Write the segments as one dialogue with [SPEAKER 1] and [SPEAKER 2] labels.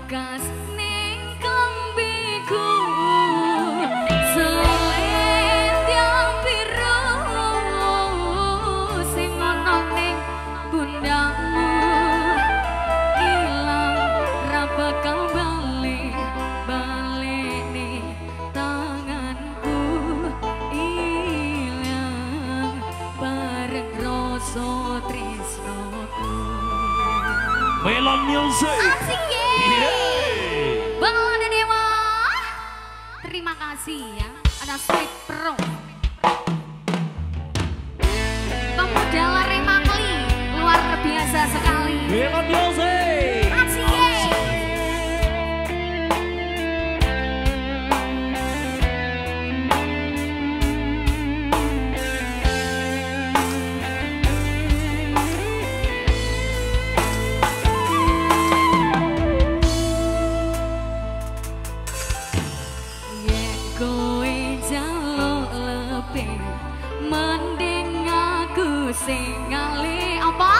[SPEAKER 1] bekas ning kembiku selendang biru sing ana ning pundakmu ilang ra bakal balik ning tanganku ilang bareng rasa tresnoku.
[SPEAKER 2] Melon Music.
[SPEAKER 1] Asik ye. Bang Lada Dewa. Terima kasih ya. Ada Sweet Pro. Pemuda Lare Mangli. Luar biasa sekali.
[SPEAKER 2] Melon Music.
[SPEAKER 1] Asik ye. Mending aku sing ngali apa?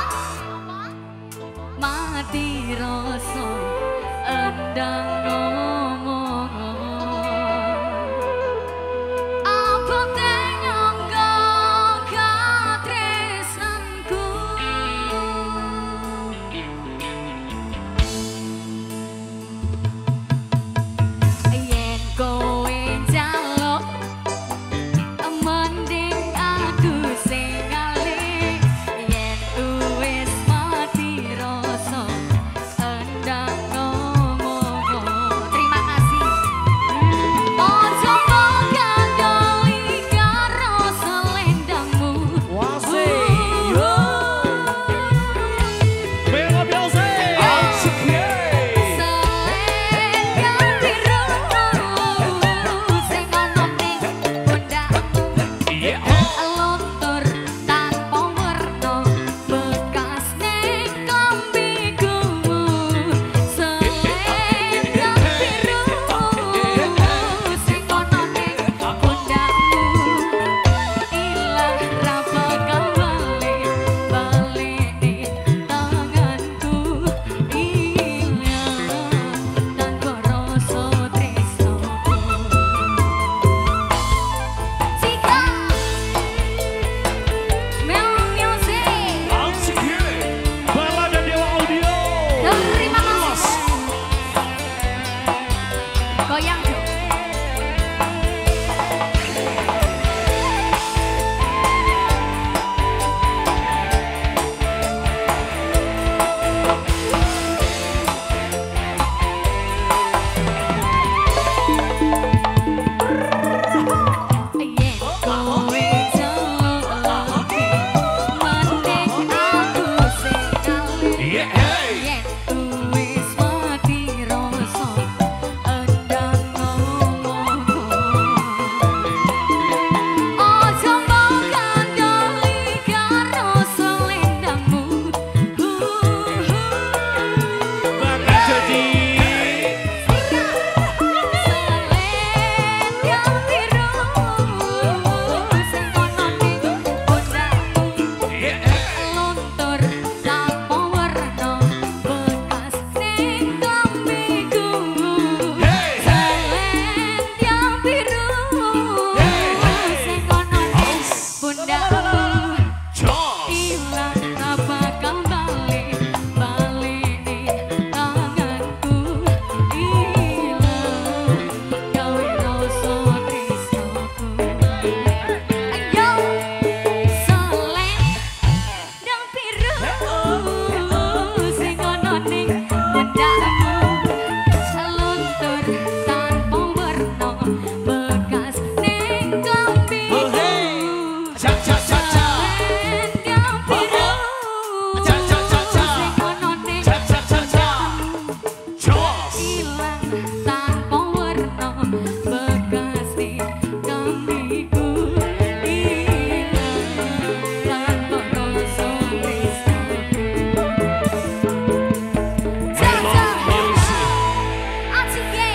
[SPEAKER 1] Mati rasa endang ngomong apa tenyonggo katresanku yen kowe njaluk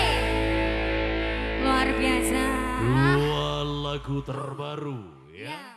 [SPEAKER 2] lagu terbaru ya.